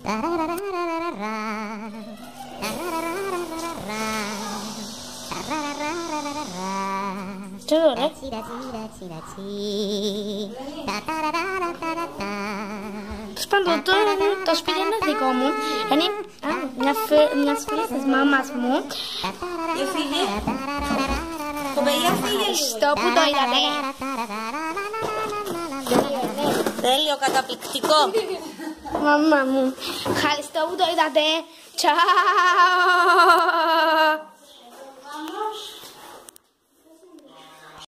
Τι ωραία. Πάντως το σπίτι είναι δικό μου. Είναι μια φίλη της μάμας μου. Έφυγε. Κοπελιά φύγε. Ευχαριστώ που το είδατε. Τέλειο, καταπληκτικό. Μαμά μου, ευχαριστώ που το είδατε. Τσάου.